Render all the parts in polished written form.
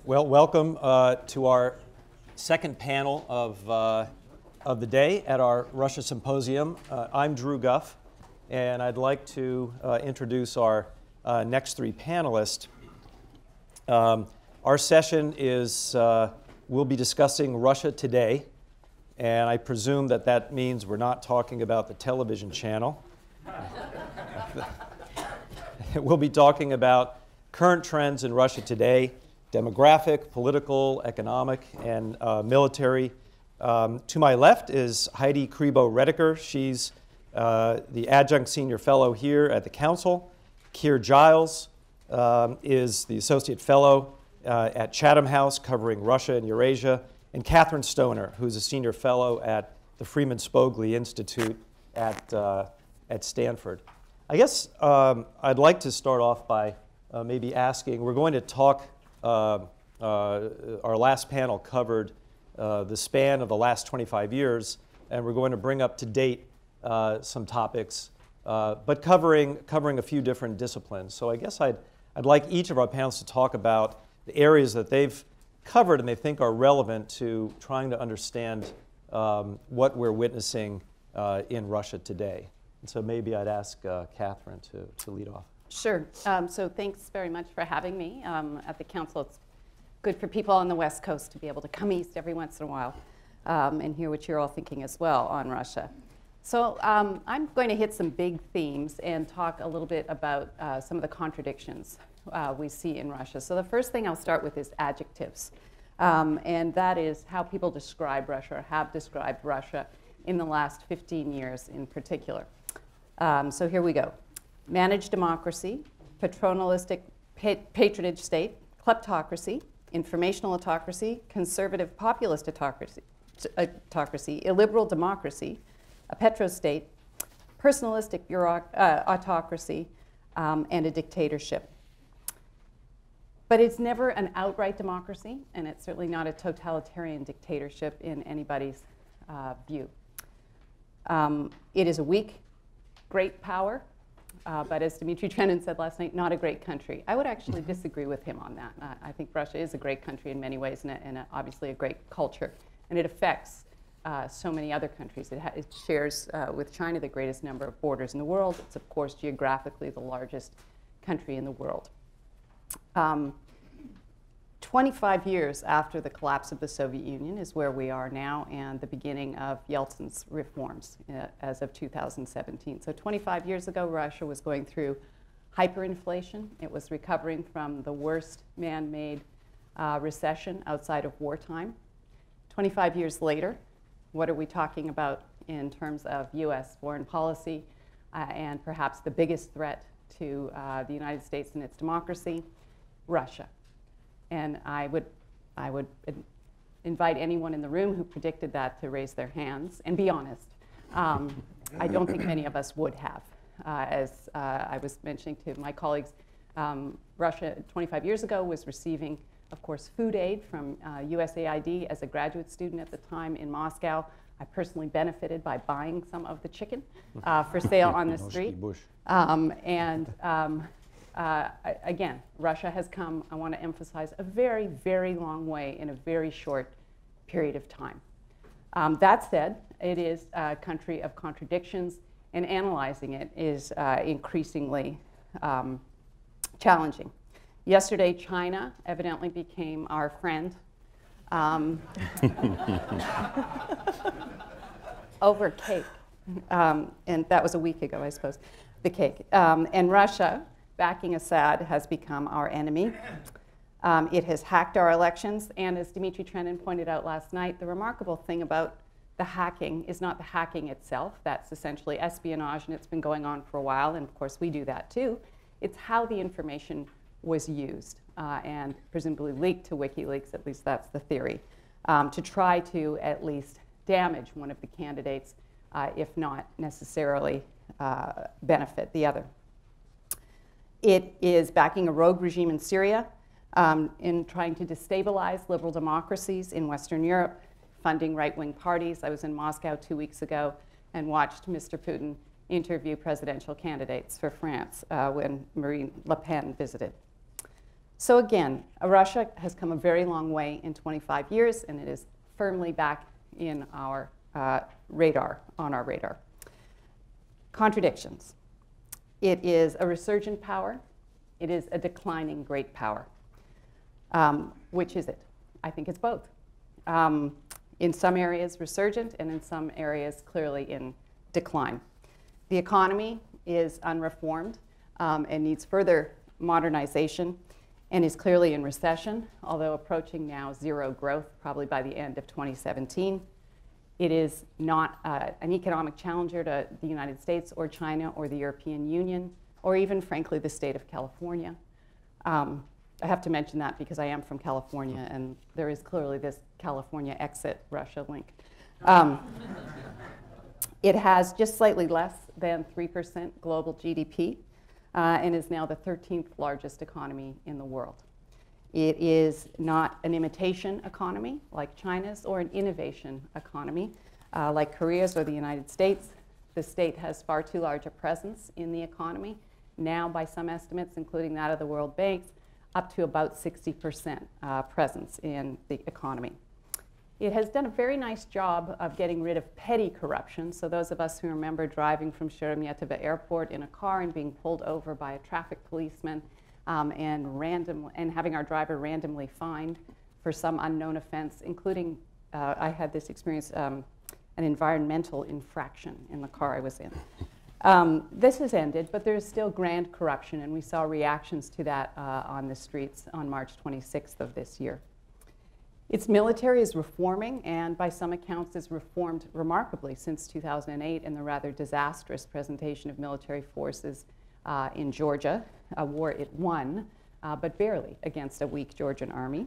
Well, welcome to our second panel of the day at our Russia Symposium. I'm Drew Guff, and I'd like to introduce our next three panelists. Our session is, we'll be discussing Russia today, and I presume that that means we're not talking about the television channel. We'll be talking about current trends in Russia today, demographic, political, economic, and military. To my left is Heidi Crebo-Rediker. She's the Adjunct Senior Fellow here at the Council. Keir Giles is the Associate Fellow at Chatham House covering Russia and Eurasia. And Kathryn Stoner, who's a Senior Fellow at the Freeman Spogli Institute at Stanford. I guess I'd like to start off by maybe asking, we're going to talk, our last panel covered the span of the last 25 years, and we're going to bring up to date some topics, but covering a few different disciplines. So I guess I'd like each of our panelists to talk about the areas that they've covered and they think are relevant to trying to understand what we're witnessing in Russia today. And so maybe I'd ask Kathryn to lead off. Sure. So thanks very much for having me at the Council. It's good for people on the West Coast to be able to come east every once in a while and hear what you're all thinking as well on Russia. So I'm going to hit some big themes and talk a little bit about some of the contradictions we see in Russia. So the first thing I'll start with is adjectives. And that is how people describe Russia or have described Russia in the last 15 years in particular. So here we go. Managed democracy, patronalistic patronage state, kleptocracy, informational autocracy, conservative populist autocracy, illiberal democracy, a petrostate, personalistic autocracy, and a dictatorship. But it's never an outright democracy, and it's certainly not a totalitarian dictatorship in anybody's view. It is a weak, great power, but as Dmitry Trenin said last night, not a great country. I would actually disagree with him on that. I think Russia is a great country in many ways and obviously a great culture, and it affects so many other countries. It shares with China the greatest number of borders in the world. It's, of course, geographically the largest country in the world. 25 years after the collapse of the Soviet Union is where we are now, and the beginning of Yeltsin's reforms as of 2017. So 25 years ago, Russia was going through hyperinflation. It was recovering from the worst man-made recession outside of wartime. 25 years later, what are we talking about in terms of US foreign policy and perhaps the biggest threat to the United States and its democracy? Russia. And I would invite anyone in the room who predicted that to raise their hands and be honest. I don't think many of us would have. As I was mentioning to my colleagues, Russia 25 years ago was receiving, of course, food aid from USAID as a graduate student at the time in Moscow. I personally benefited by buying some of the chicken for sale on the street. Again, Russia has come, I want to emphasize, a very, very long way in a very short period of time. That said, it is a country of contradictions, and analyzing it is increasingly challenging. Yesterday, China evidently became our friend over cake. And that was a week ago, I suppose, the cake. And Russia, backing Assad, has become our enemy. It has hacked our elections, and as Dmitry Trenin pointed out last night, the remarkable thing about the hacking is not the hacking itself. That's essentially espionage, and it's been going on for a while, and of course we do that too. It's how the information was used and presumably leaked to WikiLeaks, at least that's the theory, to try to at least damage one of the candidates, if not necessarily benefit the other. It is backing a rogue regime in Syria in trying to destabilize liberal democracies in Western Europe, funding right-wing parties. I was in Moscow 2 weeks ago and watched Mr. Putin interview presidential candidates for France when Marine Le Pen visited. So again, Russia has come a very long way in 25 years, and it is firmly back in our radar, on our radar. Contradictions. It is a resurgent power. It is a declining great power. Which is it? I think it's both. In some areas resurgent, and in some areas clearly in decline. The economy is unreformed and needs further modernization, and is clearly in recession, although approaching now zero growth, probably by the end of 2017. It is not an economic challenger to the United States or China or the European Union, or even, frankly, the state of California. I have to mention that because I am from California, and there is clearly this California exit Russia link. It has just slightly less than 3% global GDP, and is now the 13th largest economy in the world. It is not an imitation economy like China's, or an innovation economy like Korea's or the United States. The state has far too large a presence in the economy, now by some estimates, including that of the World Bank, up to about 60% presence in the economy. It has done a very nice job of getting rid of petty corruption. So those of us who remember driving from Sheremetyevo Airport in a car and being pulled over by a traffic policeman and having our driver randomly fined for some unknown offense, including, I had this experience, an environmental infraction in the car I was in. This has ended, but there is still grand corruption, and we saw reactions to that on the streets on March 26th of this year. Its military is reforming, and by some accounts has reformed remarkably since 2008 in the rather disastrous presentation of military forces in Georgia, a war it won, but barely, against a weak Georgian army.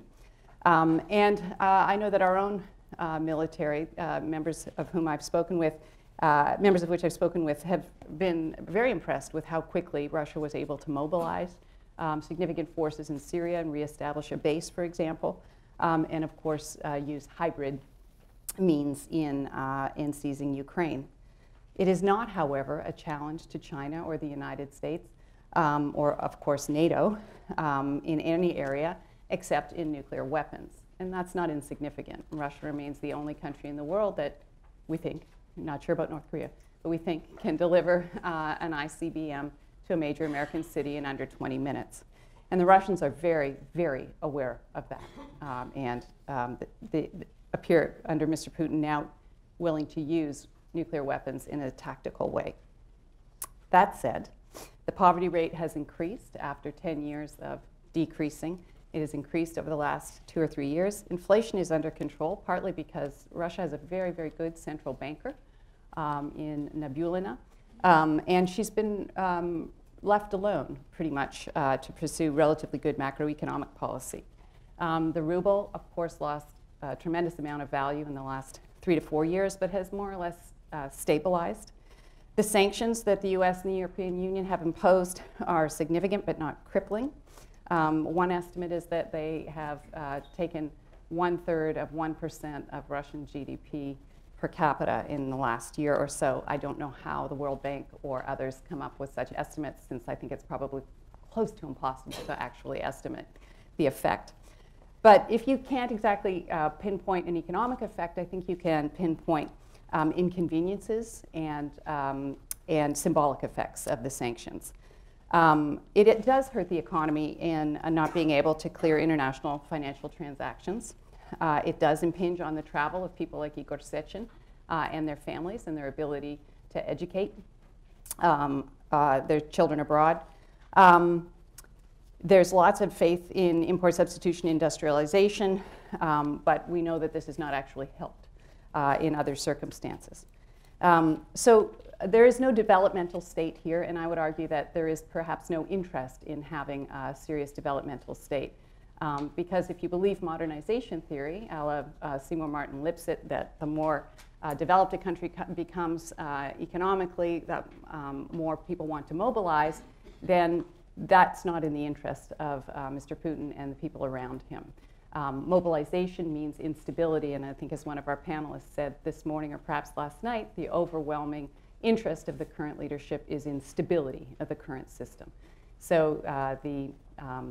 I know that our own military, members of which I've spoken with, have been very impressed with how quickly Russia was able to mobilize significant forces in Syria and reestablish a base, for example, and of course use hybrid means in seizing Ukraine. It is not, however, a challenge to China or the United States, or of course NATO, in any area except in nuclear weapons. And that's not insignificant. Russia remains the only country in the world that we think, not sure about North Korea, but we think can deliver an ICBM to a major American city in under 20 minutes. And the Russians are very, very aware of that, they appear under Mr. Putin now willing to use nuclear weapons in a tactical way. That said, the poverty rate has increased after 10 years of decreasing. It has increased over the last 2 or 3 years. Inflation is under control, partly because Russia has a very, very good central banker in Nabulina, and she's been left alone, pretty much, to pursue relatively good macroeconomic policy. The ruble, of course, lost a tremendous amount of value in the last 3 to 4 years, but has more or less stabilized. The sanctions that the US and the European Union have imposed are significant but not crippling. One estimate is that they have taken 1/3 of 1% of Russian GDP per capita in the last year or so. I don't know how the World Bank or others come up with such estimates, since I think it's probably close to impossible to actually estimate the effect. But if you can't exactly pinpoint an economic effect, I think you can pinpoint inconveniences and symbolic effects of the sanctions. It does hurt the economy in not being able to clear international financial transactions. It does impinge on the travel of people like Igor Sechin and their families and their ability to educate their children abroad. There's lots of faith in import substitution industrialization, but we know that this has not actually helped in other circumstances. So there is no developmental state here, and I would argue that there is perhaps no interest in having a serious developmental state. Because if you believe modernization theory, a la Seymour Martin Lipset, that the more developed a country becomes economically, that more people want to mobilize, then that's not in the interest of Mr. Putin and the people around him. Mobilization means instability, and I think, as one of our panelists said this morning or perhaps last night, the overwhelming interest of the current leadership is in stability of the current system. So the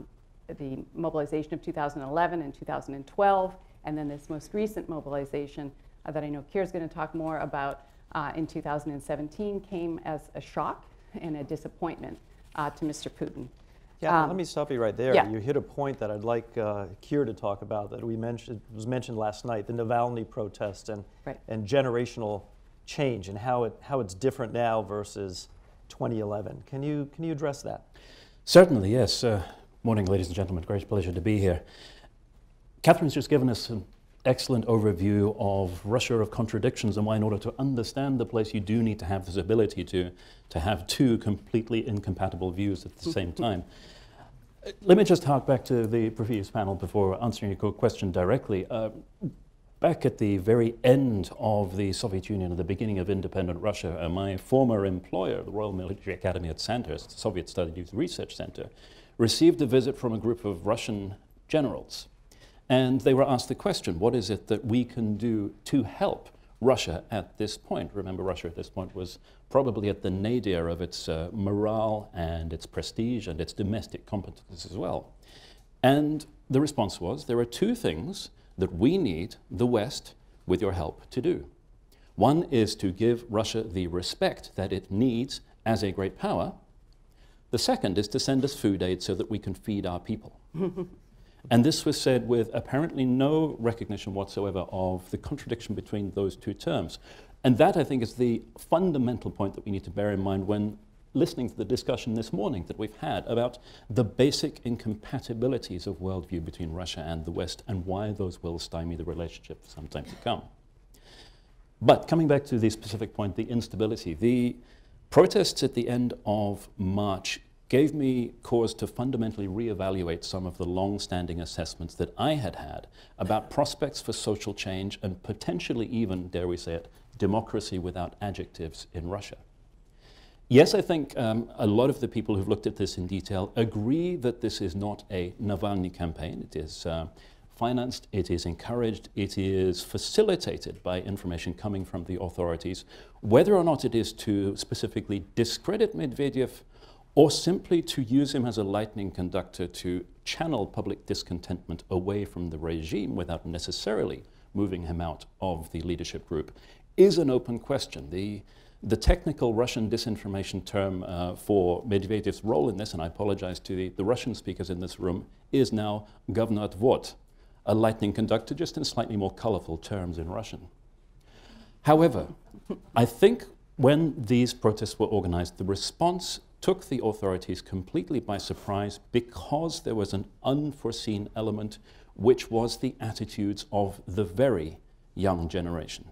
the mobilization of 2011 and 2012, and then this most recent mobilization that I know Keir's going to talk more about in 2017 came as a shock and a disappointment to Mr. Putin. Yeah, let me stop you right there. Yeah. You hit a point that I'd like Keir to talk about that was mentioned last night, the Navalny protest and generational change and how it's different now versus 2011. Can you address that? Certainly, yes. Morning, ladies and gentlemen. Great pleasure to be here. Kathryn's just given us an excellent overview of Russia of contradictions and why in order to understand the place you do need to have this ability to have two completely incompatible views at the same time. Let me just hark back to the previous panel before answering your question directly. Back at the very end of the Soviet Union and the beginning of independent Russia, my former employer, the Royal Military Academy at Sandhurst, the Soviet Study Youth Research Center, received a visit from a group of Russian generals. And they were asked the question, what is it that we can do to help Russia at this point? Remember, Russia at this point was probably at the nadir of its morale and its prestige and its domestic competence as well. And the response was, there are two things that we need the West, with your help, to do. One is to give Russia the respect that it needs as a great power. The second is to send us food aid so that we can feed our people. And this was said with apparently no recognition whatsoever of the contradiction between those two terms. And that, I think, is the fundamental point that we need to bear in mind when listening to the discussion this morning that we've had about the basic incompatibilities of worldview between Russia and the West and why those will stymie the relationship for some time to come. But coming back to the specific point, the instability, the protests at the end of March gave me cause to fundamentally reevaluate some of the long-standing assessments that I had had about prospects for social change and potentially even, dare we say it, democracy without adjectives in Russia. Yes, I think a lot of the people who've looked at this in detail agree that this is not a Navalny campaign. It is financed, it is encouraged, it is facilitated by information coming from the authorities. Whether or not it is to specifically discredit Medvedev or simply to use him as a lightning conductor to channel public discontentment away from the regime without necessarily moving him out of the leadership group, is an open question. The technical Russian disinformation term for Medvedev's role in this, and I apologize to the Russian speakers in this room, is now говноотвод, a lightning conductor, just in slightly more colorful terms in Russian. However, I think when these protests were organized, the response took the authorities completely by surprise because there was an unforeseen element, which was the attitudes of the very young generation.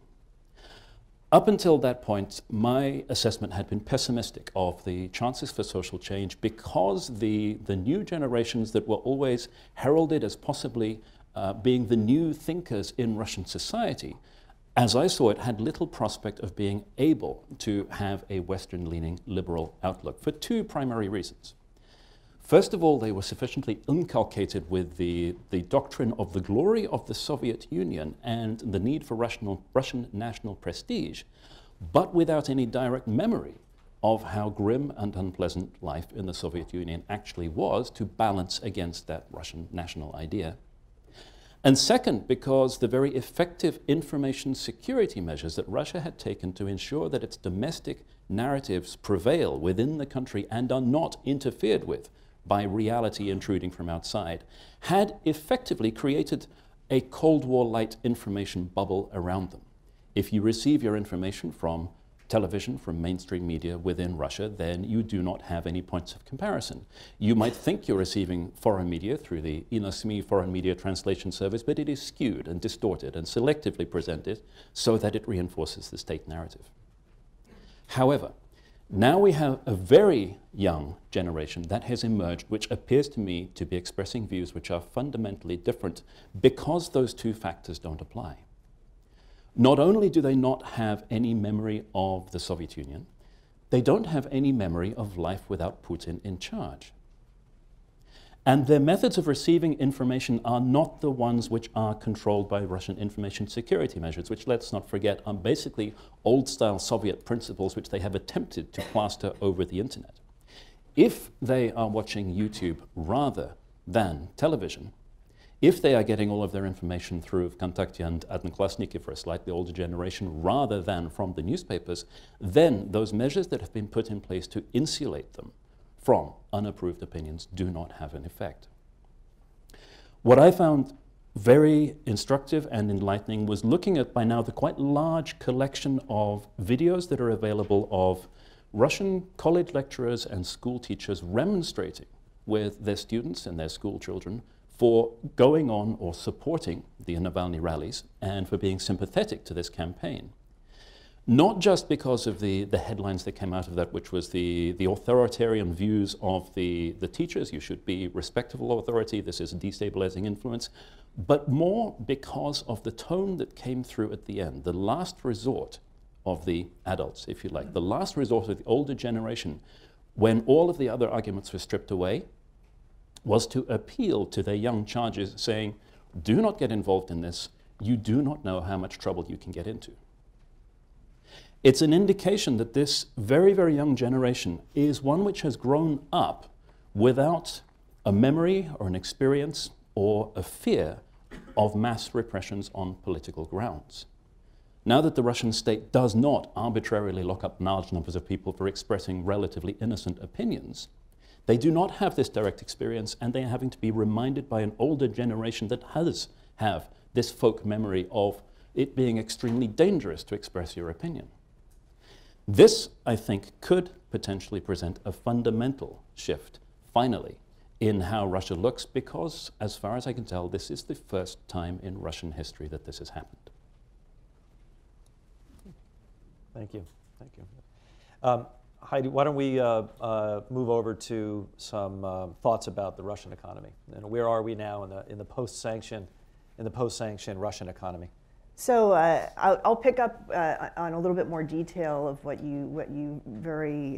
Up until that point, my assessment had been pessimistic of the chances for social change because the new generations that were always heralded as possibly being the new thinkers in Russian society, as I saw it, had little prospect of being able to have a Western-leaning liberal outlook for two primary reasons. First of all, they were sufficiently inculcated with the doctrine of the glory of the Soviet Union and the need for Russian national prestige, but without any direct memory of how grim and unpleasant life in the Soviet Union actually was to balance against that Russian national idea. And second, because the very effective information security measures that Russia had taken to ensure that its domestic narratives prevail within the country and are not interfered with by reality intruding from outside, had effectively created a Cold War-light information bubble around them. If you receive your information from television, from mainstream media within Russia, then you do not have any points of comparison. You might think you're receiving foreign media through the INOSMI foreign media translation service, but it is skewed and distorted and selectively presented so that it reinforces the state narrative. However, now we have a very young generation that has emerged, which appears to me to be expressing views which are fundamentally different because those two factors don't apply. Not only do they not have any memory of the Soviet Union, they don't have any memory of life without Putin in charge. And their methods of receiving information are not the ones which are controlled by Russian information security measures, which, let's not forget, are basically old-style Soviet principles which they have attempted to plaster over the internet. If they are watching YouTube rather than television, if they are getting all of their information through Vkontakte and Одноклассники for a slightly older generation rather than from the newspapers, then those measures that have been put in place to insulate them from unapproved opinions do not have an effect. What I found very instructive and enlightening was looking at by now the quite large collection of videos that are available of Russian college lecturers and school teachers remonstrating with their students and their school children for going on or supporting the Navalny rallies and for being sympathetic to this campaign. Not just because of the headlines that came out of that, which was the authoritarian views of the teachers, you should be respectful of authority, this is a destabilizing influence, but more because of the tone that came through at the end, the last resort of the adults, if you like, the last resort of the older generation, when all of the other arguments were stripped away, was to appeal to their young charges saying, do not get involved in this, you do not know how much trouble you can get into. It's an indication that this very, very young generation is one which has grown up without a memory or an experience or a fear of mass repressions on political grounds. Now that the Russian state does not arbitrarily lock up large numbers of people for expressing relatively innocent opinions, they do not have this direct experience, and they are having to be reminded by an older generation that does have this folk memory of it being extremely dangerous to express your opinion. This, I think, could potentially present a fundamental shift, finally, in how Russia looks, because, as far as I can tell, this is the first time in Russian history that this has happened. Thank you. Thank you. Heidi, why don't we move over to some thoughts about the Russian economy, and where are we now in the post-sanction Russian economy? So I'll pick up on a little bit more detail of what you very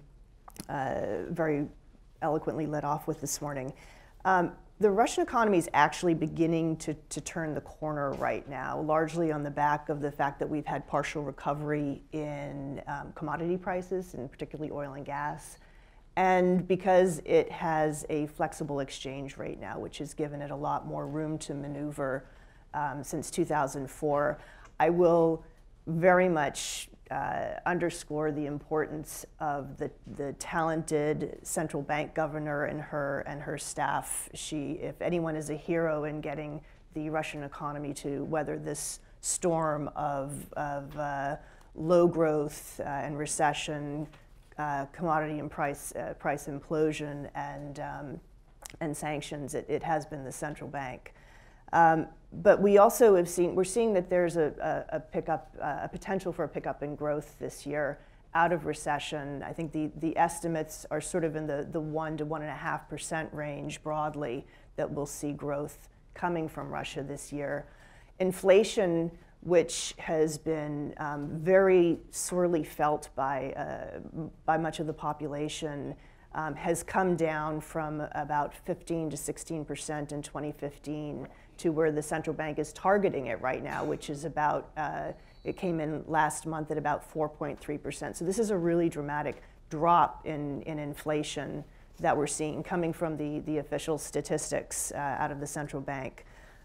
very eloquently led off with this morning. The Russian economy is actually beginning to turn the corner right now, largely on the back of the fact that we've had partial recovery in commodity prices, and particularly oil and gas, and because it has a flexible exchange rate now, which has given it a lot more room to maneuver since 2004. I will very much underscore the importance of the talented central bank governor and her staff. She, if anyone is a hero in getting the Russian economy to weather this storm of low growth and recession, commodity and price implosion, and sanctions, it has been the central bank. But we also have we're seeing that there's a pickup, a potential for a pickup in growth this year out of recession. I think the estimates are sort of in the 1 to 1.5% range broadly that we'll see growth coming from Russia this year. Inflation, which has been very sorely felt by much of the population, has come down from about 15 to 16% in 2015 to where the central bank is targeting it right now, which is about, it came in last month at about 4.3%. So this is a really dramatic drop in inflation that we're seeing coming from the official statistics out of the central bank.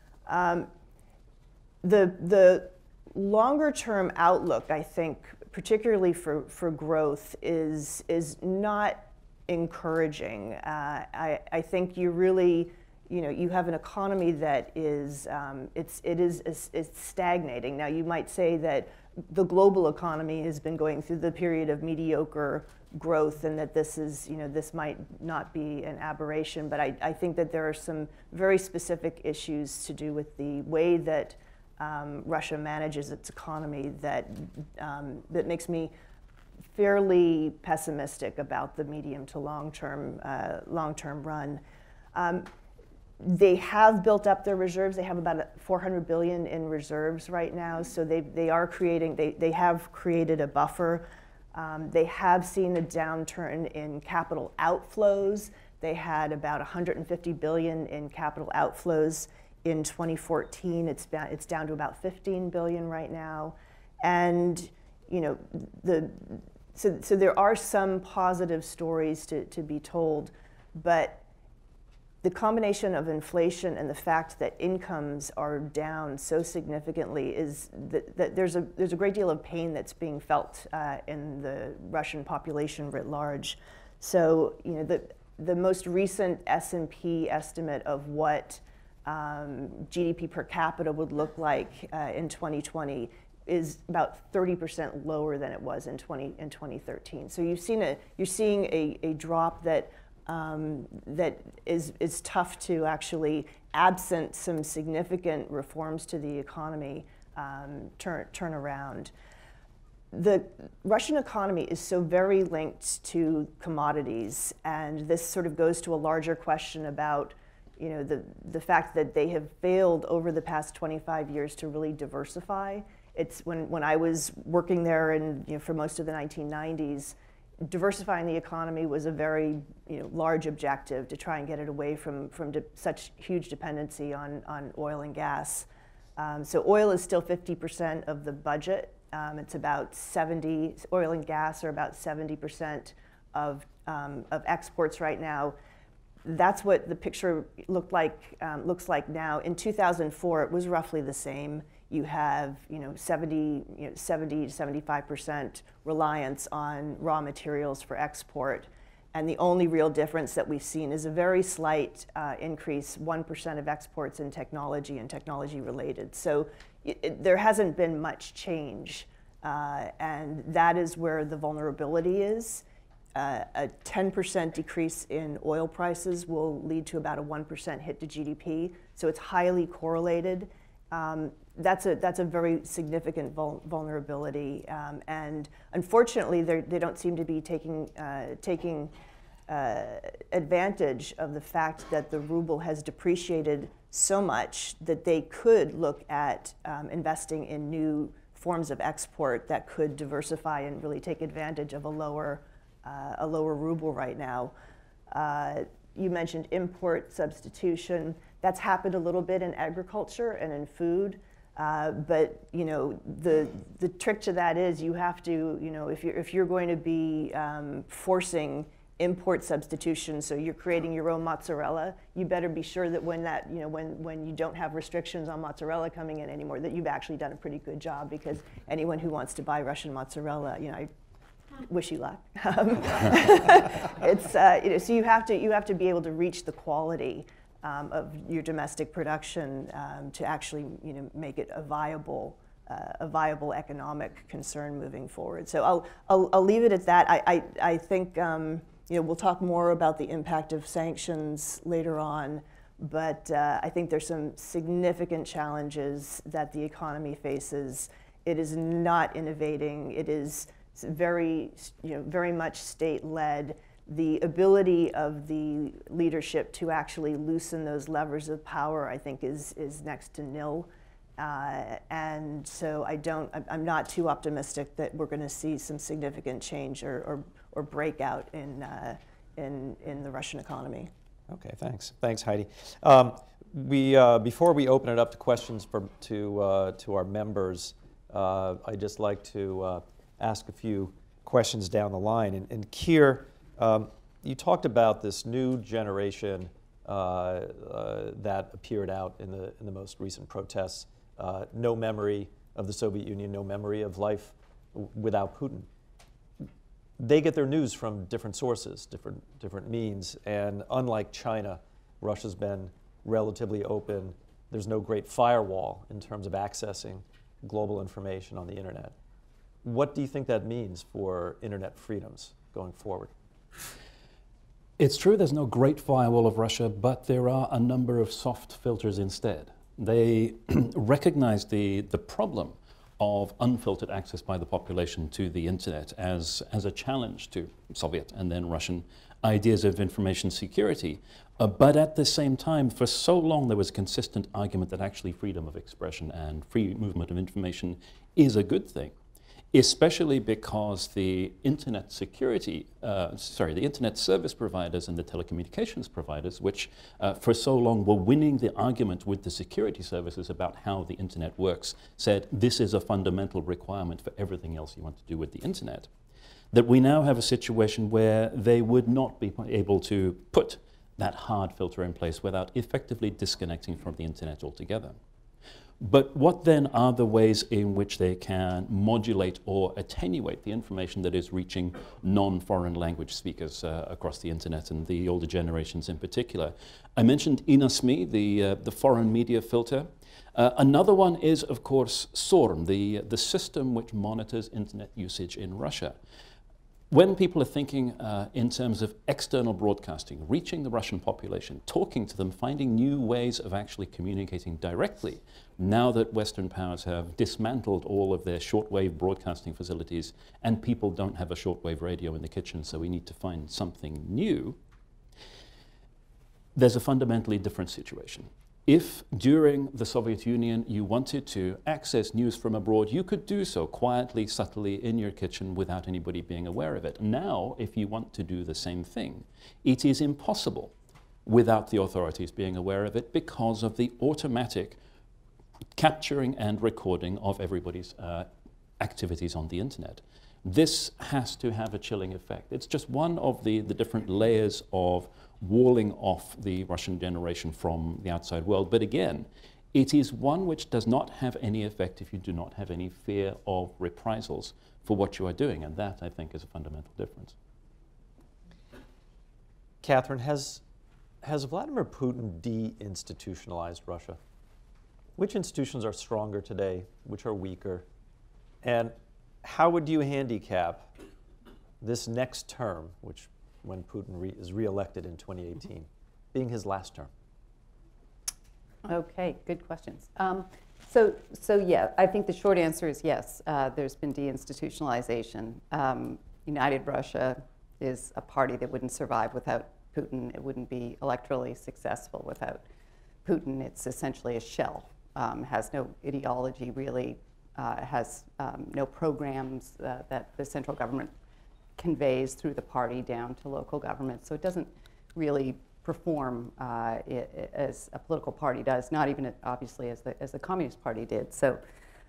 The longer term outlook, I think, particularly for growth, is not encouraging. I think you really, you have an economy that is, it's stagnating. Now, you might say that the global economy has been going through the period of mediocre growth, and that this is, this might not be an aberration, but I think that there are some very specific issues to do with the way that Russia manages its economy that makes me fairly pessimistic about the medium to long-term run. They have built up their reserves. They have about 400 billion in reserves right now. So they have created a buffer. They have seen a downturn in capital outflows. They had about 150 billion in capital outflows in 2014. It's down to about 15 billion right now. And so there are some positive stories to be told, but the combination of inflation and the fact that incomes are down so significantly is that there's a great deal of pain that's being felt in the Russian population writ large. So, you know, the most recent S&P estimate of what GDP per capita would look like in 2020 is about 30% lower than it was in 2013. So you're seeing a drop that that is tough to actually, absent some significant reforms to the economy, turn around. The Russian economy is so very linked to commodities, and this sort of goes to a larger question about, you know, the fact that they have failed over the past 25 years to really diversify. It's when I was working there and, you know, for most of the 1990s, diversifying the economy was a very, you know, large objective to try and get it away from such huge dependency on oil and gas. So oil is still 50% of the budget. It's about 70, oil and gas are about 70% of exports right now. That's what the picture looks like now. In 2004, it was roughly the same. You have, you know, 70 to 75% reliance on raw materials for export. And the only real difference that we've seen is a very slight increase, 1% of exports in technology and technology related. So there hasn't been much change. And that is where the vulnerability is. A 10% decrease in oil prices will lead to about a 1% hit to GDP. So it's highly correlated. That's a very significant vulnerability, and unfortunately, they don't seem to be taking advantage of the fact that the ruble has depreciated so much that they could look at investing in new forms of export that could diversify and really take advantage of a lower ruble right now. You mentioned import substitution. That's happened a little bit in agriculture and in food. But, you know, the trick to that is you have to, you know, if you're going to be forcing import substitution, so you're creating your own mozzarella, you better be sure that when that, you know, when you don't have restrictions on mozzarella coming in anymore, that you've actually done a pretty good job, because anyone who wants to buy Russian mozzarella, you know, I wish you luck. It's you know, so you have to be able to reach the quality of your domestic production to actually, you know, make it a viable economic concern moving forward. So I'll leave it at that. I think you know, we'll talk more about the impact of sanctions later on, but I think there's some significant challenges that the economy faces. It is not innovating. It is very, you know, very much state-led. The ability of the leadership to actually loosen those levers of power, I think, is next to nil. And so I'm not too optimistic that we're going to see some significant change or breakout in the Russian economy. Okay, thanks. Thanks, Heidi. Before we open it up to questions to our members, I'd just like to ask a few questions down the line. And Keir, you talked about this new generation that appeared out in the most recent protests. No memory of the Soviet Union, no memory of life without Putin. They get their news from different sources, different means, and unlike China, Russia's been relatively open. There's no great firewall in terms of accessing global information on the internet. What do you think that means for internet freedoms going forward? It's true there's no great firewall of Russia, but there are a number of soft filters instead. They recognize the problem of unfiltered access by the population to the internet as a challenge to Soviet and then Russian ideas of information security. But at the same time, for so long there was a consistent argument that actually freedom of expression and free movement of information is a good thing, especially because the internet the internet service providers and the telecommunications providers, which for so long were winning the argument with the security services about how the internet works, said this is a fundamental requirement for everything else you want to do with the internet. That we now have a situation where they would not be able to put that hard filter in place without effectively disconnecting from the internet altogether. But what then are the ways in which they can modulate or attenuate the information that is reaching non-foreign language speakers across the internet, and the older generations in particular? I mentioned INASME, the foreign media filter. Another one is, of course, SORM, the system which monitors internet usage in Russia. When people are thinking in terms of external broadcasting, reaching the Russian population, talking to them, finding new ways of actually communicating directly, now that Western powers have dismantled all of their shortwave broadcasting facilities and people don't have a shortwave radio in the kitchen, so we need to find something new, there's a fundamentally different situation. If during the Soviet Union you wanted to access news from abroad, you could do so quietly, subtly in your kitchen without anybody being aware of it. Now, if you want to do the same thing, it is impossible without the authorities being aware of it because of the automatic capturing and recording of everybody's activities on the internet. This has to have a chilling effect. It's just one of the different layers of walling off the Russian generation from the outside world. But again, it is one which does not have any effect if you do not have any fear of reprisals for what you are doing. And that, I think, is a fundamental difference. Kathryn, has Vladimir Putin deinstitutionalized Russia? Which institutions are stronger today? Which are weaker? And how would you handicap this next term, which when Putin is re-elected in 2018, being his last term? Okay, good questions. So yeah, I think the short answer is yes. There's been deinstitutionalization. United Russia is a party that wouldn't survive without Putin. It wouldn't be electorally successful without Putin. It's essentially a shell. Has no ideology really, has no programs that the central government conveys through the party down to local government. So it doesn't really perform as a political party does, not even obviously as the Communist Party did. So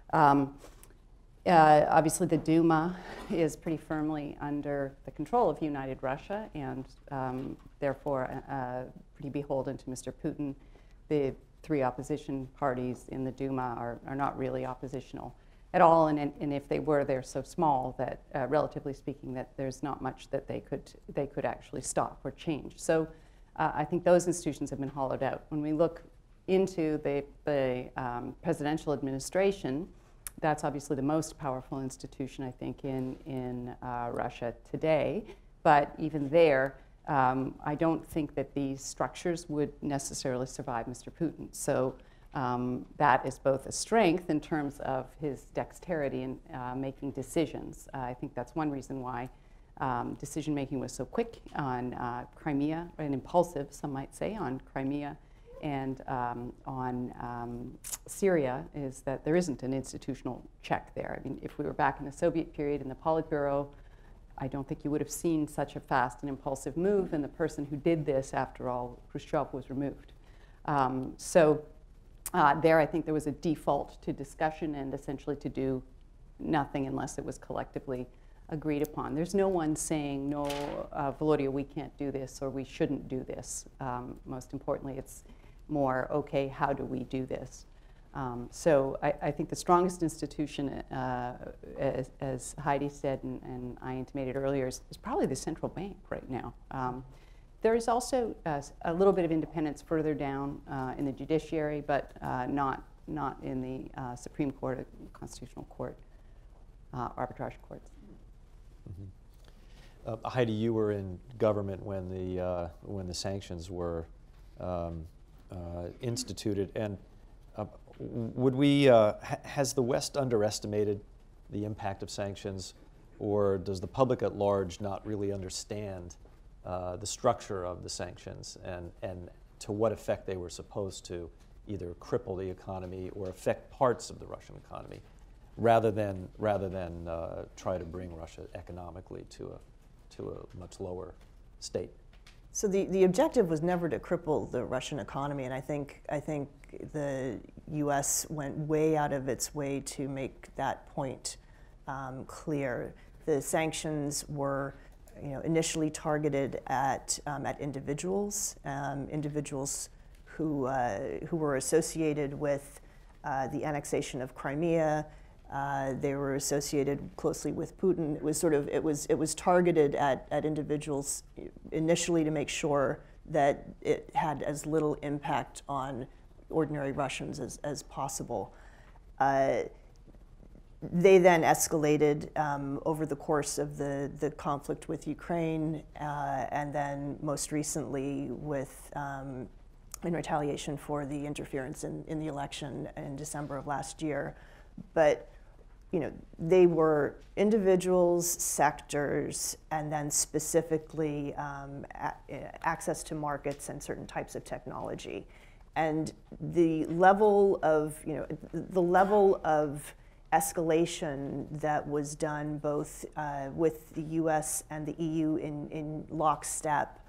obviously the Duma is pretty firmly under the control of United Russia and therefore pretty beholden to Mr. Putin. The three opposition parties in the Duma are not really oppositional at all, and if they were, they're so small that, relatively speaking, that there's not much that they could actually stop or change. So I think those institutions have been hollowed out. When we look into the presidential administration, that's obviously the most powerful institution, I think, in Russia today. But even there, I don't think that these structures would necessarily survive Mr. Putin. So that is both a strength in terms of his dexterity in making decisions. I think that's one reason why decision-making was so quick on Crimea, and impulsive, some might say, on Crimea and on Syria, is that there isn't an institutional check there. I mean, if we were back in the Soviet period in the Politburo, I don't think you would have seen such a fast and impulsive move, and the person who did this, after all, Khrushchev, was removed. There, I think there was a default to discussion and essentially to do nothing unless it was collectively agreed upon. There's no one saying, no, Volodya, we can't do this, or we shouldn't do this. Most importantly, it's more, okay, how do we do this? So I think the strongest institution, as Heidi said and I intimated earlier, is probably the central bank right now. There is also a little bit of independence further down in the judiciary, but not in the Supreme Court, Constitutional Court, arbitrage courts. Mm-hmm. Heidi, you were in government when the sanctions were instituted, and would we has the West underestimated the impact of sanctions, or does the public at large not really understand the structure of the sanctions and to what effect they were supposed to either cripple the economy or affect parts of the Russian economy, rather than try to bring Russia economically to a much lower state? So the objective was never to cripple the Russian economy, and I think the U.S. went way out of its way to make that point clear. The sanctions were initially targeted at individuals, individuals who were associated with the annexation of Crimea. They were associated closely with Putin. It was it was targeted at individuals initially to make sure that it had as little impact on ordinary Russians as possible. They then escalated over the course of the conflict with Ukraine, and then most recently with in retaliation for the interference in the election in December of last year. But they were individuals, sectors, and then specifically access to markets and certain types of technology. And the level of escalation that was done both with the U.S. and the EU in lockstep,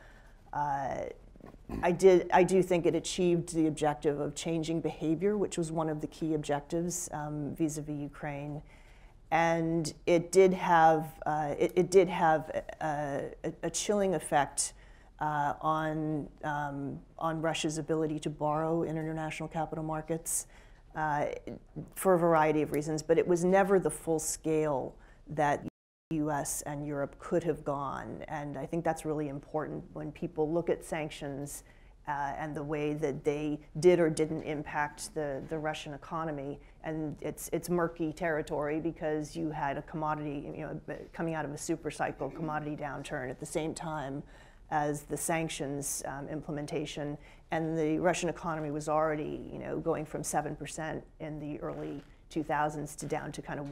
I do think it achieved the objective of changing behavior, which was one of the key objectives vis-a-vis Ukraine, and it did have a chilling effect on Russia's ability to borrow in international capital markets for a variety of reasons, but it was never the full scale that the US and Europe could have gone. And I think that's really important when people look at sanctions and the way that they did or didn't impact the Russian economy. And it's murky territory because you had a commodity, coming out of a super cycle commodity downturn at the same time as the sanctions implementation, and the Russian economy was already, going from 7% in the early 2000s to down to kind of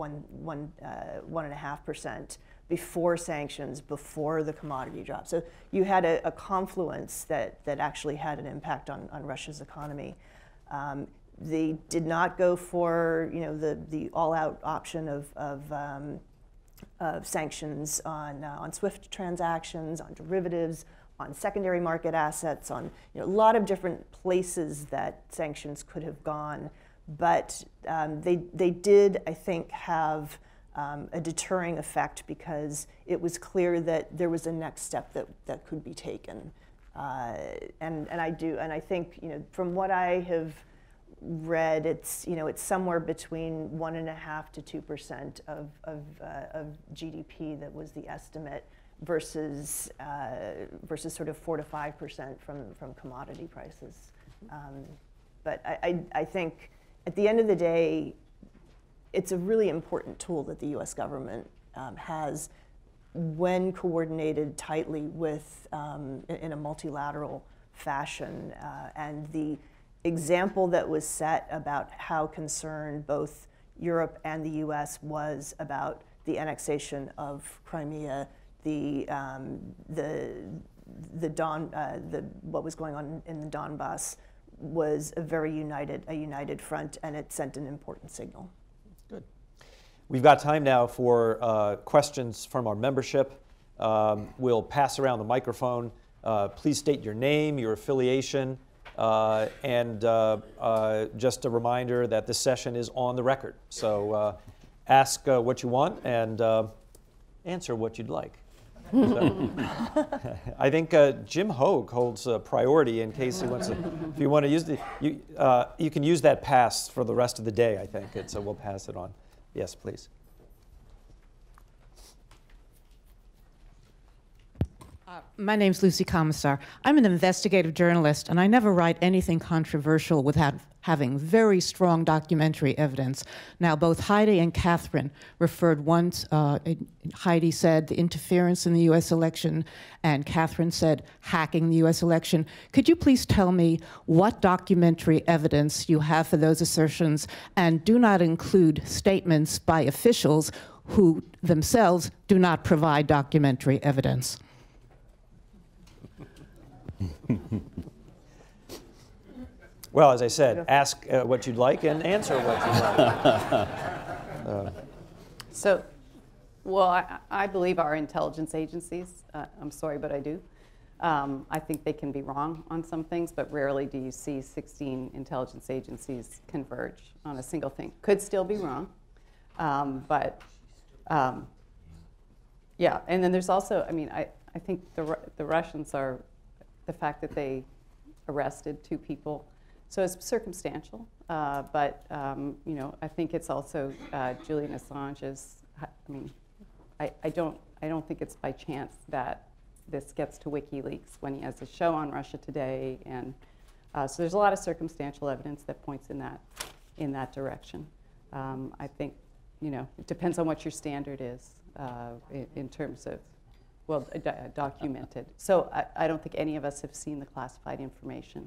1.5% before sanctions, before the commodity drop. So you had a confluence that actually had an impact on Russia's economy. They did not go for the all-out option of sanctions on SWIFT transactions, on derivatives, on secondary market assets, on a lot of different places that sanctions could have gone. But they did, I think, have a deterring effect because it was clear that there was a next step that could be taken. And I think from what I have read, it's somewhere between 1.5% to 2% of GDP that was the estimate versus sort of 4 to 5% from commodity prices. But I think at the end of the day, it's a really important tool that the U.S. government has when coordinated tightly with in a multilateral fashion, and the example that was set about how concerned both Europe and the U.S. was about the annexation of Crimea, what was going on in the Donbass was a very united front, and it sent an important signal. Good. We've got time now for questions from our membership. We'll pass around the microphone. Please state your name, your affiliation, and just a reminder that this session is on the record. So ask what you want and answer what you'd like. So, I think Jim Hogue holds priority in case he wants to. If you want to use you can use that pass for the rest of the day, I think, and so we'll pass it on. Yes, please. My name's Lucy Commissar. I'm an investigative journalist, and I never write anything controversial without having very strong documentary evidence. Now, both Heidi and Kathryn referred once, Heidi said the interference in the U.S. election, and Kathryn said hacking the U.S. election. Could you please tell me what documentary evidence you have for those assertions, and do not include statements by officials who themselves do not provide documentary evidence? Well, as I said, ask what you'd like and answer what you'd like. So, well, I believe our intelligence agencies, I'm sorry, but I do. I think they can be wrong on some things, but rarely do you see 16 intelligence agencies converge on a single thing. Could still be wrong, but Yeah, and then there's also, I mean, I think the Russians are, the fact that they arrested 2 people, so it's circumstantial, but you know, I think it's also Julian Assange's, I mean, I don't think it's by chance that this gets to WikiLeaks when he has a show on Russia Today, and so there's a lot of circumstantial evidence that points in that direction. I think, you know, it depends on what your standard is in terms of, well, documented. So I don't think any of us have seen the classified information,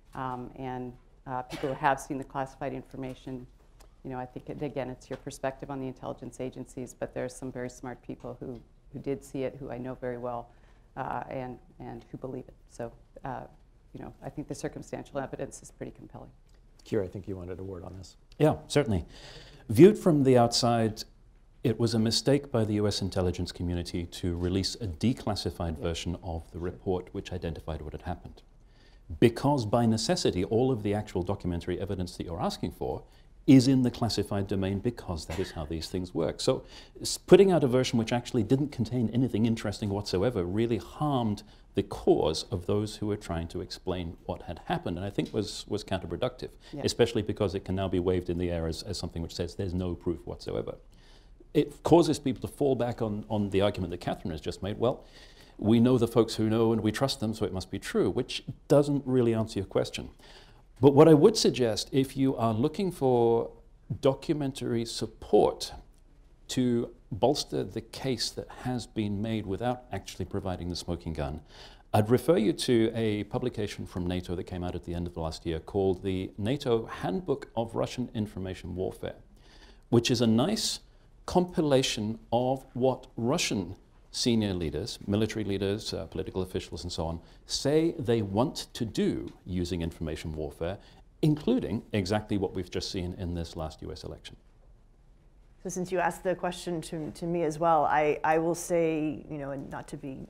and people who have seen the classified information, you know, I think again it's your perspective on the intelligence agencies, but there's some very smart people who did see it, who I know very well, and who believe it. So you know, I think the circumstantial evidence is pretty compelling. Keir, I think you wanted a word on this. Yeah, certainly. Viewed from the outside, it was a mistake by the US intelligence community to release a declassified version of the report which identified what had happened. Because by necessity, all of the actual documentary evidence that you're asking for is in the classified domain, because that is how these things work. So putting out a version which actually didn't contain anything interesting whatsoever really harmed the cause of those who were trying to explain what had happened, and I think was counterproductive, especially because it can now be waved in the air as something which says there's no proof whatsoever. It causes people to fall back on the argument that Kathryn has just made. Well, we know the folks who know and we trust them, so it must be true, which doesn't really answer your question. But what I would suggest, if you are looking for documentary support to bolster the case that has been made without actually providing the smoking gun, I'd refer you to a publication from NATO that came out at the end of the last year called the NATO Handbook of Russian Information Warfare, which is a nice compilation of what Russian senior leaders, military leaders, political officials and so on, say they want to do using information warfare, including exactly what we've just seen in this last US election. So since you asked the question to me as well, I will say, you know, and not to be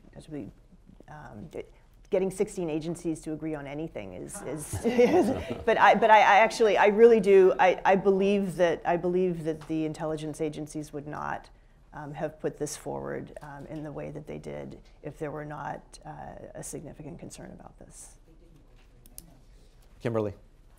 getting 16 agencies to agree on anything is but I really do, I believe that the intelligence agencies would not have put this forward in the way that they did if there were not a significant concern about this. Kimberly.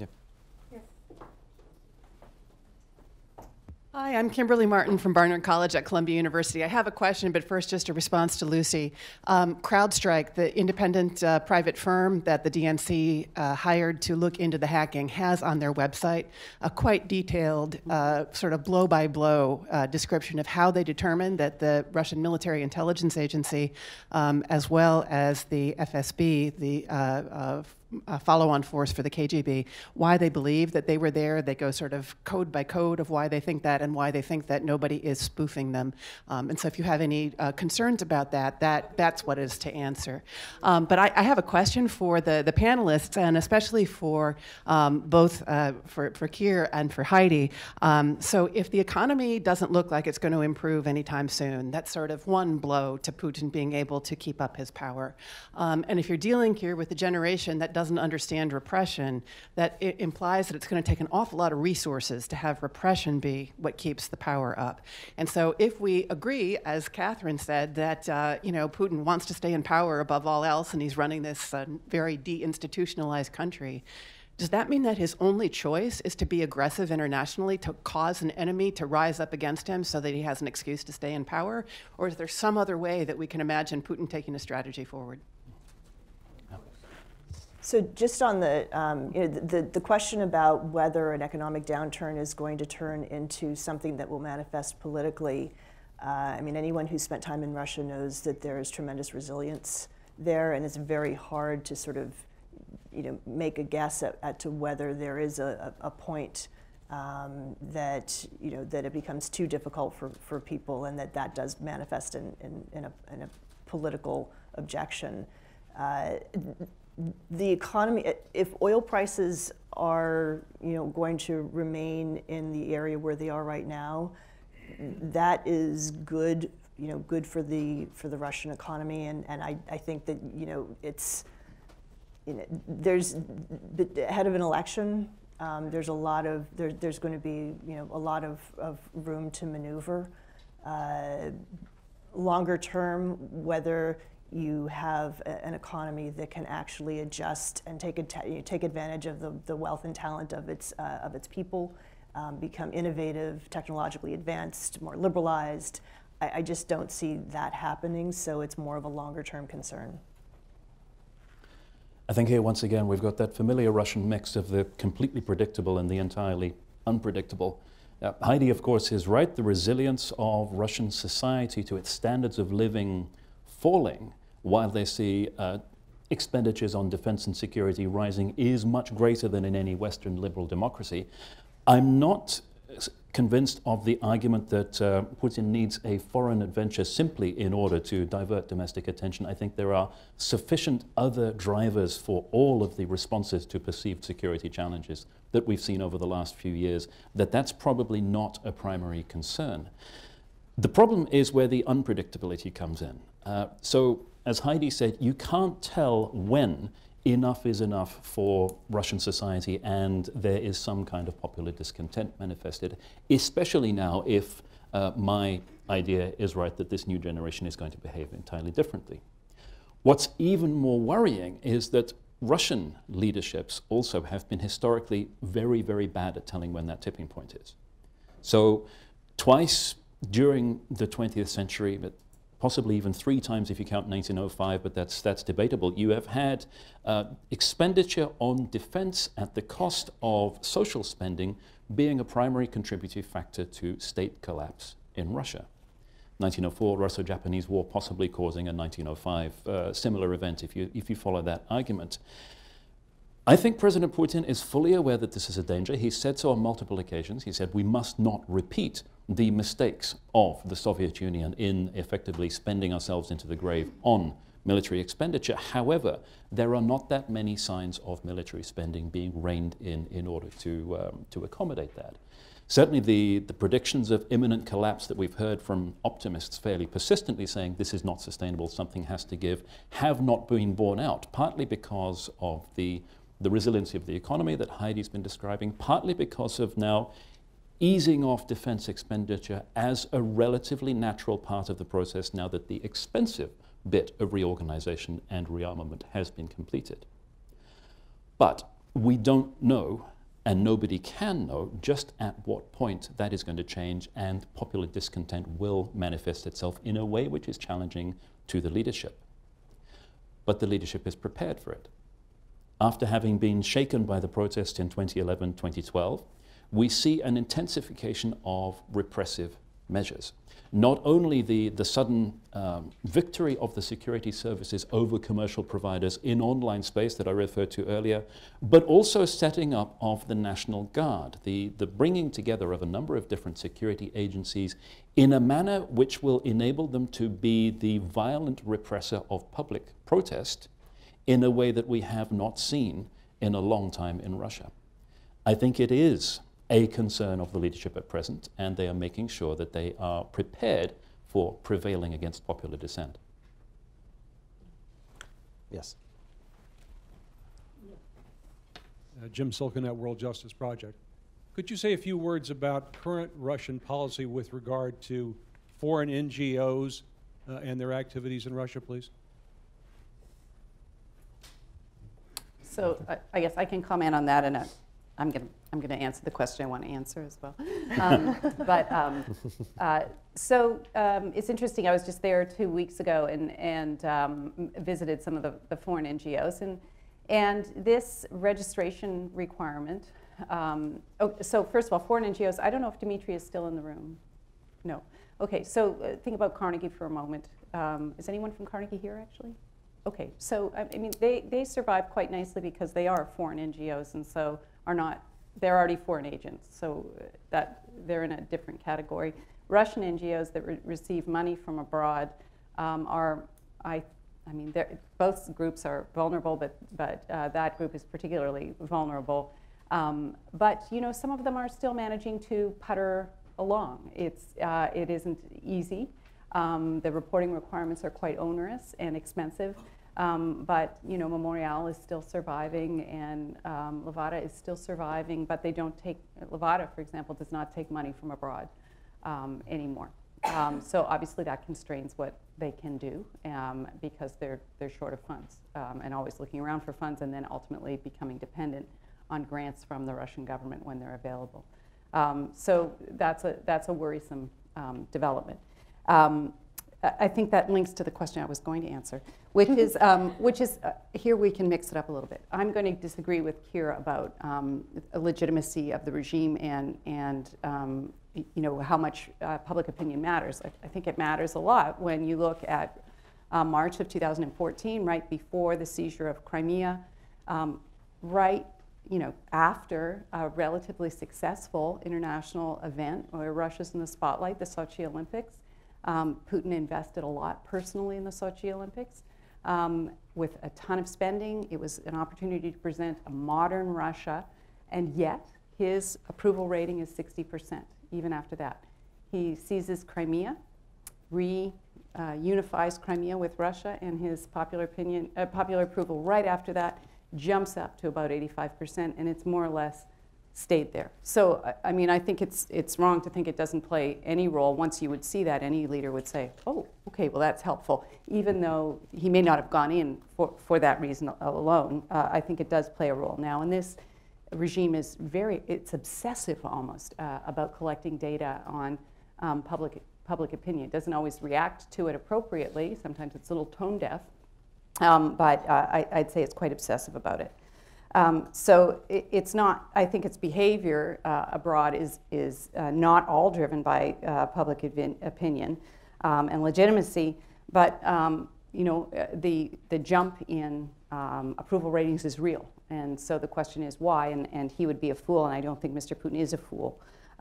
Hi, I'm Kimberly Martin from Barnard College at Columbia University. I have a question, but first just a response to Lucy. CrowdStrike, the independent private firm that the DNC hired to look into the hacking, has on their website a quite detailed sort of blow-by-blow description of how they determined that the Russian Military Intelligence Agency, as well as the FSB, the follow-on force for the KGB, why they believe that they were there. They go sort of code by code of why they think that and why they think that nobody is spoofing them. And so if you have any concerns about that, that's what is to answer. But I have a question for the panelists, and especially for both for Keir and for Heidi. So if the economy doesn't look like it's going to improve anytime soon, that's sort of one blow to Putin being able to keep up his power. And if you're dealing here with a generation that doesn't understand repression, that it implies that it's going to take an awful lot of resources to have repression be what keeps the power up. And so if we agree, as Kathryn said, that you know, Putin wants to stay in power above all else and he's running this very deinstitutionalized country, does that mean that his only choice is to be aggressive internationally, to cause an enemy to rise up against him so that he has an excuse to stay in power? Or is there some other way that we can imagine Putin taking a strategy forward? So just on the, you know, the question about whether an economic downturn is going to turn into something that will manifest politically, I mean, anyone who's spent time in Russia knows that there is tremendous resilience there, and it's very hard to sort of, you know, make a guess at to whether there is a point that, you know, that it becomes too difficult for people, and that does manifest in a political objection. The economy, if oil prices are, you know, going to remain in the area where they are right now, that is good, you know, good for the Russian economy, and I think that, you know, it's, you know, there's ahead of an election, there's a lot of there's going to be, you know, a lot of room to maneuver. longer term, whether you have an economy that can actually adjust and take advantage of the wealth and talent of its people, become innovative, technologically advanced, more liberalized. I just don't see that happening, so it's more of a longer term concern. I think here, once again, we've got that familiar Russian mix of the completely predictable and the entirely unpredictable. Heidi, of course, is right. The resilience of Russian society to its standards of living falling while they see expenditures on defense and security rising is much greater than in any Western liberal democracy. I'm not convinced of the argument that Putin needs a foreign adventure simply in order to divert domestic attention. I think there are sufficient other drivers for all of the responses to perceived security challenges that we've seen over the last few years, that's probably not a primary concern. The problem is where the unpredictability comes in. So, as Heidi said, you can't tell when enough is enough for Russian society and there is some kind of popular discontent manifested, especially now if my idea is right that this new generation is going to behave entirely differently. What's even more worrying is that Russian leaderships also have been historically very, very bad at telling when that tipping point is. So twice during the 20th century, but possibly even 3 times if you count 1905, but that's debatable, you have had expenditure on defense at the cost of social spending being a primary contributing factor to state collapse in Russia. 1904, Russo-Japanese War possibly causing a 1905 similar event if you follow that argument. I think President Putin is fully aware that this is a danger. He said so on multiple occasions. He said we must not repeat the mistakes of the Soviet Union in effectively spending ourselves into the grave on military expenditure. However, there are not that many signs of military spending being reined in order to accommodate that. Certainly the predictions of imminent collapse that we've heard from optimists fairly persistently saying this is not sustainable, something has to give, have not been borne out, partly because of the resiliency of the economy that Heidi's been describing, partly because of now easing off defense expenditure as a relatively natural part of the process now that the expensive bit of reorganization and rearmament has been completed. But we don't know, and nobody can know, just at what point that is going to change and popular discontent will manifest itself in a way which is challenging to the leadership. But the leadership is prepared for it. After having been shaken by the protest in 2011, 2012, we see an intensification of repressive measures. Not only the sudden victory of the security services over commercial providers in online space that I referred to earlier, but also setting up of the National Guard, the bringing together of a number of different security agencies in a manner which will enable them to be the violent repressor of public protest in a way that we have not seen in a long time in Russia. I think it is a concern of the leadership at present, and they are making sure that they are prepared for prevailing against popular dissent. Yes. Jim Silken at World Justice Project. Could you say a few words about current Russian policy with regard to foreign NGOs and their activities in Russia, please? So I guess I can comment on that, and I'm going to answer the question I want to answer as well. It's interesting. I was just there 2 weeks ago and visited some of the foreign NGOs, and this registration requirement. So first of all, foreign NGOs. I don't know if Dimitri is still in the room. No. Okay. So think about Carnegie for a moment. Is anyone from Carnegie here actually? Okay. So I mean, they survive quite nicely because they are foreign NGOs, and so they're already foreign agents, so that they're in a different category. Russian NGOs that receive money from abroad both groups are vulnerable, but that group is particularly vulnerable. But some of them are still managing to putter along. It isn't easy. The reporting requirements are quite onerous and expensive. But Memorial is still surviving, and Levada is still surviving, but they don't take, Levada, for example, does not take money from abroad anymore. So obviously that constrains what they can do because they're short of funds and always looking around for funds and then ultimately becoming dependent on grants from the Russian government when they're available. So that's a worrisome development. I think that links to the question I was going to answer, which is here we can mix it up a little bit. I'm going to disagree with Keir about legitimacy of the regime and how much public opinion matters. I think it matters a lot when you look at March of 2014, right before the seizure of Crimea, right after a relatively successful international event where Russia's in the spotlight, the Sochi Olympics. Putin invested a lot personally in the Sochi Olympics with a ton of spending. It was an opportunity to present a modern Russia, and yet his approval rating is 60%, even after that. He seizes Crimea, reunifies Crimea with Russia, and his popular approval right after that jumps up to about 85%, and it's more or less stayed there. So, I mean, I think it's wrong to think it doesn't play any role. Once you would see that, any leader would say, oh, okay, well, that's helpful. Even though he may not have gone in for that reason alone, I think it does play a role. Now, and this regime is it's obsessive almost about collecting data on public opinion. It doesn't always react to it appropriately. Sometimes it's a little tone deaf, but I'd say it's quite obsessive about it. So it's not, I think its behavior abroad is not all driven by public opinion and legitimacy, but the jump in approval ratings is real. And so the question is why, and he would be a fool, and I don't think Mr. Putin is a fool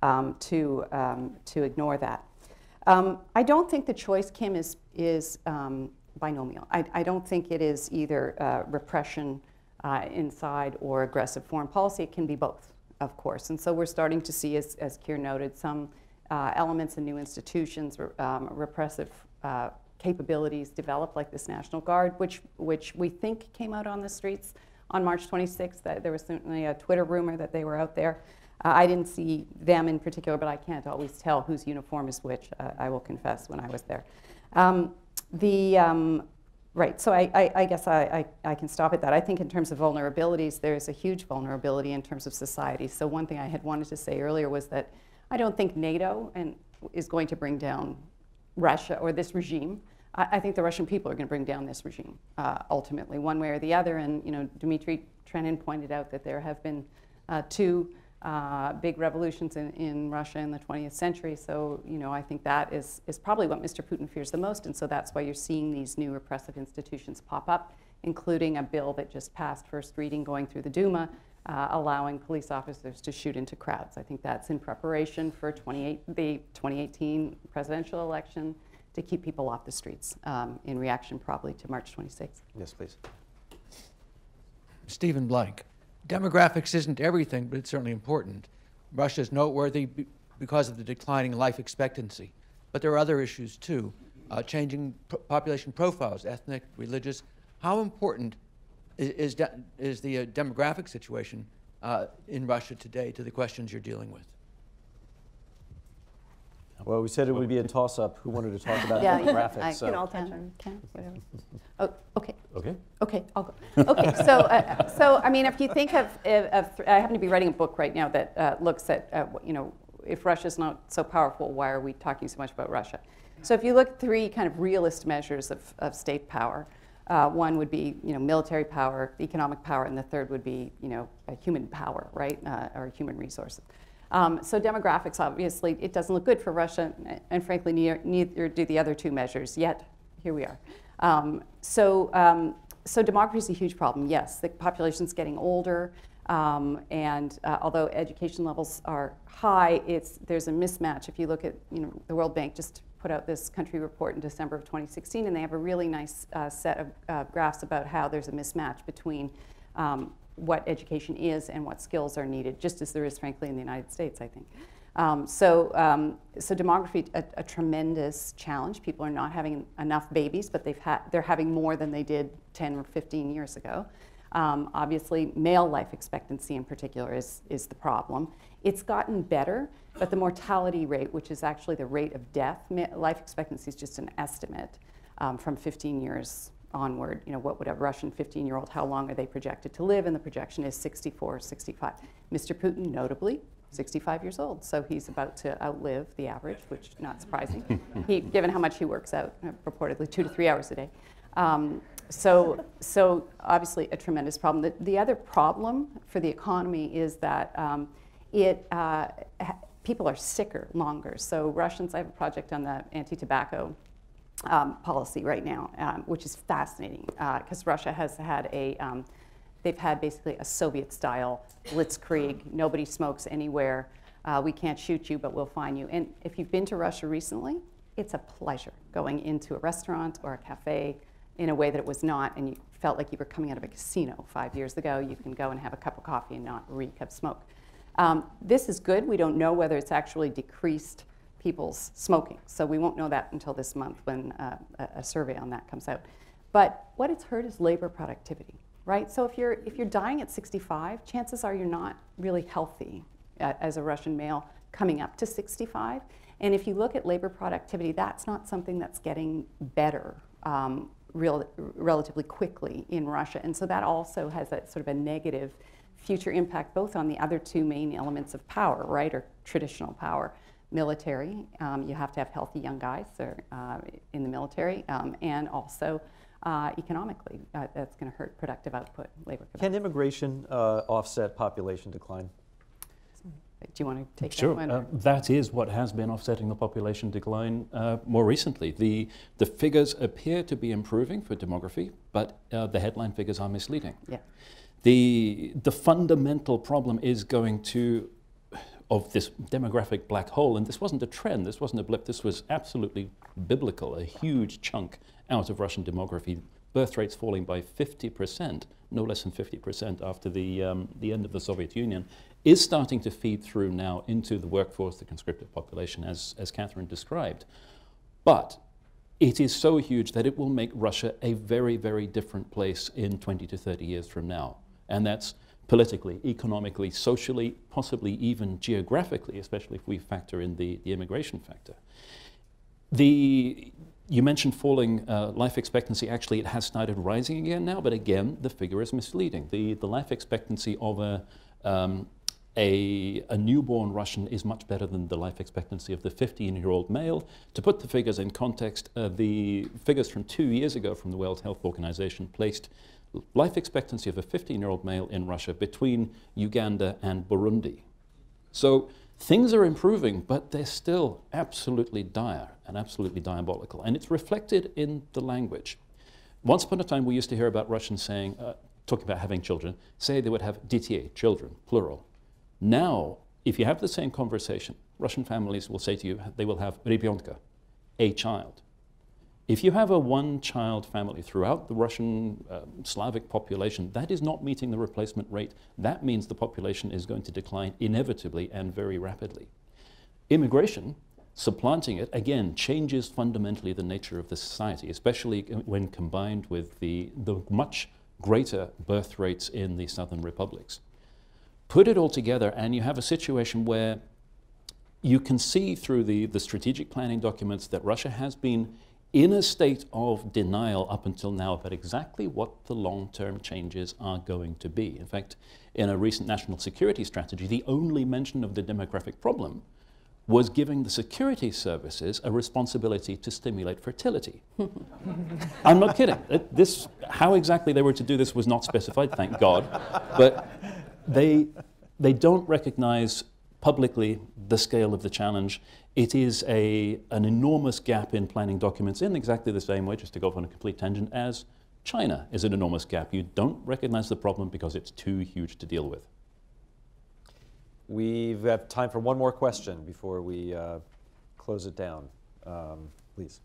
to ignore that. I don't think the choice, Kim, is binomial. I don't think it is either repression inside or aggressive foreign policy. It can be both, of course. And so we're starting to see, as Keir noted, some elements in new institutions, repressive capabilities developed, like this National Guard, which we think came out on the streets on March 26th. There was certainly a Twitter rumor that they were out there. I didn't see them in particular, but I can't always tell whose uniform is which, I will confess, when I was there. Right, so I guess I can stop at that. I think in terms of vulnerabilities, there's a huge vulnerability in terms of society. So one thing I had wanted to say earlier was that I don't think NATO is going to bring down Russia or this regime. I think the Russian people are going to bring down this regime ultimately, one way or the other. And Dmitry Trenin pointed out that there have been two big revolutions in Russia in the 20th century. So, I think that is probably what Mr. Putin fears the most. And so that's why you're seeing these new repressive institutions pop up, including a bill that just passed first reading going through the Duma, allowing police officers to shoot into crowds. I think that's in preparation for the 2018 presidential election to keep people off the streets in reaction probably to March 26th. Yes, please. Stephen Blank. Demographics isn't everything, but it's certainly important. Russia is noteworthy because of the declining life expectancy. But there are other issues too, changing population profiles, ethnic, religious. How important is the demographic situation in Russia today to the questions you're dealing with? Well, we said it would be a toss-up. Who wanted to talk about demographics? I so. can all touch on. Whatever. Oh, okay. Okay. Okay, I'll go. Okay, so I mean, if you think of I happen to be writing a book right now that looks at, if Russia's not so powerful, why are we talking so much about Russia? So if you look at three kind of realist measures of state power, one would be, military power, economic power, and the third would be, human power, right, or human resources. So demographics, obviously, it doesn't look good for Russia, and frankly, neither do the other two measures, yet here we are. So demography is a huge problem, yes. The population's getting older, and although education levels are high, there's a mismatch. If you look at, the World Bank just put out this country report in December of 2016, and they have a really nice set of graphs about how there's a mismatch between what education is and what skills are needed, just as there is, frankly, in the United States, I think. So demography, a tremendous challenge. People are not having enough babies, but they're having more than they did 10 or 15 years ago. Obviously, male life expectancy in particular is the problem. It's gotten better, but the mortality rate, which is actually the rate of death, life expectancy is just an estimate from 15 years onward. You know, what would a Russian 15-year-old, how long are they projected to live? And the projection is 64, 65. Mr. Putin, notably, 65 years old, so he's about to outlive the average, which is not surprising, given how much he works out, purportedly 2 to 3 hours a day. So obviously a tremendous problem. The other problem for the economy is that people are sicker longer. So Russians, I have a project on the anti-tobacco policy right now, which is fascinating, because Russia has had they've had basically a Soviet-style blitzkrieg. Nobody smokes anywhere. We can't shoot you, but we'll fine you. And if you've been to Russia recently, it's a pleasure going into a restaurant or a cafe in a way that it was not, and you felt like you were coming out of a casino 5 years ago. You can go and have a cup of coffee and not reek of smoke. This is good. We don't know whether it's actually decreased people's smoking, so we won't know that until this month when a survey on that comes out. But what it's hurt is labor productivity, right? So if you're dying at 65, chances are you're not really healthy as a Russian male coming up to 65. And if you look at labor productivity, that's not something that's getting better relatively quickly in Russia. And so that also has a sort of a negative future impact both on the other two main elements of power, right, or traditional power. Military, you have to have healthy young guys in the military, and also economically, that's going to hurt productive output, labor capacity. Can immigration offset population decline? Do you want to take Sure. that one? That is what has been offsetting the population decline more recently. The figures appear to be improving for demography, but the headline figures are misleading. Yeah. The fundamental problem is going to of this demographic black hole, and this wasn't a trend, this wasn't a blip, this was absolutely biblical, a huge chunk out of Russian demography, birth rates falling by 50%, no less than 50% after the end of the Soviet Union, is starting to feed through now into the workforce, the conscripted population, as Kathryn described. But it is so huge that it will make Russia a very, very different place in 20 to 30 years from now. And that's politically, economically, socially, possibly even geographically, especially if we factor in the immigration factor. You mentioned falling life expectancy. Actually, it has started rising again now, but again, the figure is misleading. The life expectancy of a newborn Russian is much better than the life expectancy of the 15-year-old male. To put the figures in context, the figures from 2 years ago from the World Health Organization placed life expectancy of a 15-year-old male in Russia between Uganda and Burundi. So things are improving, but they're still absolutely dire and absolutely diabolical. And it's reflected in the language. Once upon a time, we used to hear about Russians saying, talking about having children, say they would have ditier, children, plural. Now, if you have the same conversation, Russian families will say to you, they will have ребенка, a child. If you have a one-child family throughout the Russian Slavic population, that is not meeting the replacement rate. That means the population is going to decline inevitably and very rapidly. Immigration, supplanting it, again, changes fundamentally the nature of the society, especially when combined with the much greater birth rates in the southern republics. Put it all together and you have a situation where you can see through the strategic planning documents that Russia has been in a state of denial up until now about exactly what the long-term changes are going to be. In fact, in a recent national security strategy, the only mention of the demographic problem was giving the security services a responsibility to stimulate fertility. I'm not kidding. How exactly they were to do this was not specified, thank God. But they don't recognize publicly the scale of the challenge. It is an enormous gap in planning documents in exactly the same way, just to go off on a complete tangent, as China is an enormous gap. You don't recognize the problem because it's too huge to deal with. We have time for one more question before we close it down. Please.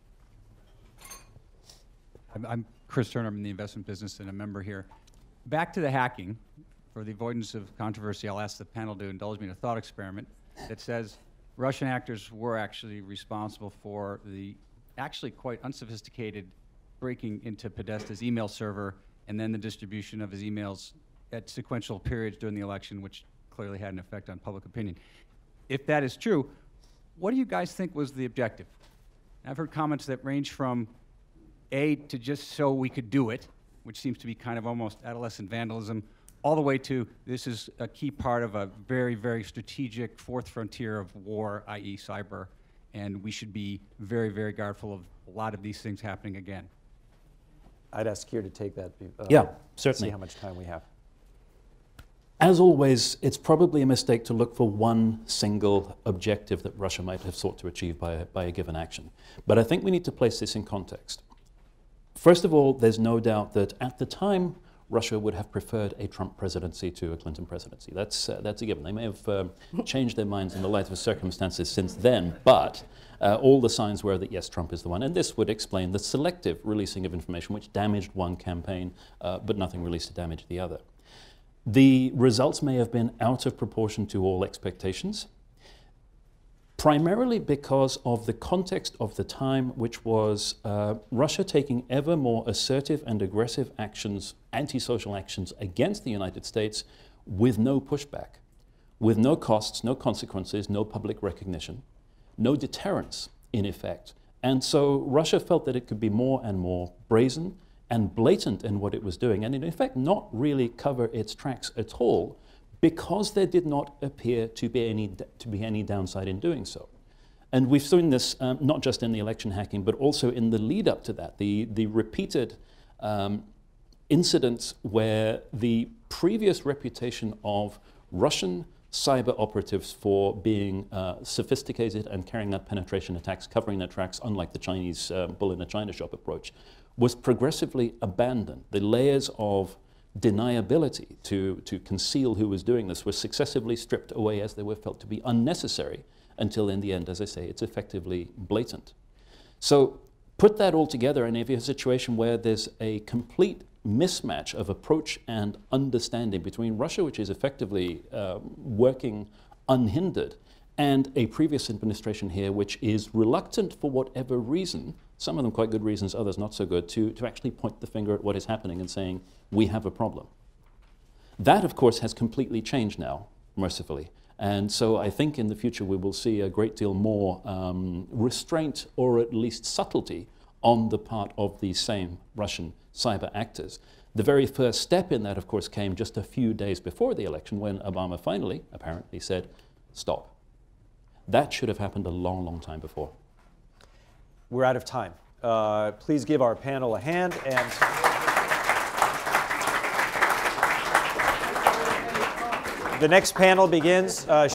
I'm Chris Turner. I'm in the investment business and a member here. Back to the hacking. For the avoidance of controversy, I'll ask the panel to indulge me in a thought experiment that says Russian actors were actually responsible for the actually quite unsophisticated breaking into Podesta's email server and then the distribution of his emails at sequential periods during the election, which clearly had an effect on public opinion. If that is true, what do you guys think was the objective? I've heard comments that range from A, to just so we could do it, which seems to be kind of almost adolescent vandalism, all the way to this is a key part of a very, very strategic fourth frontier of war, i.e. cyber, and we should be very, very guardful of a lot of these things happening again. I'd ask Keir to take that. Yeah, certainly. See how much time we have. As always, it's probably a mistake to look for one single objective that Russia might have sought to achieve by a given action. But I think we need to place this in context. First of all, there's no doubt that at the time, Russia would have preferred a Trump presidency to a Clinton presidency. That's a given. They may have changed their minds in the light of circumstances since then, but all the signs were that yes, Trump is the one. And this would explain the selective releasing of information which damaged one campaign, but nothing released to damage the other. The results may have been out of proportion to all expectations, primarily because of the context of the time, which was Russia taking ever more assertive and aggressive actions, anti-social actions against the United States with no pushback, with no costs, no consequences, no public recognition, no deterrence in effect. And so Russia felt that it could be more and more brazen and blatant in what it was doing, and in effect not really cover its tracks at all, because there did not appear to be any downside in doing so. And we've seen this not just in the election hacking, but also in the lead up to that, the repeated incidents where the previous reputation of Russian cyber operatives for being sophisticated and carrying out penetration attacks, covering their tracks, unlike the Chinese bull in a China shop approach, was progressively abandoned. The layers of deniability to conceal who was doing this were successively stripped away as they were felt to be unnecessary, until in the end, as I say, it's effectively blatant. So put that all together, and if you have a situation where there's a complete mismatch of approach and understanding between Russia, which is effectively working unhindered, and a previous administration here which is reluctant for whatever reason, some of them quite good reasons, others not so good, to actually point the finger at what is happening and saying, we have a problem. That, of course, has completely changed now, mercifully. And so I think in the future we will see a great deal more restraint, or at least subtlety, on the part of these same Russian cyber actors. The very first step in that, of course, came just a few days before the election, when Obama finally, apparently, said, stop. That should have happened a long, long time before. We're out of time. Please give our panel a hand. And the next panel begins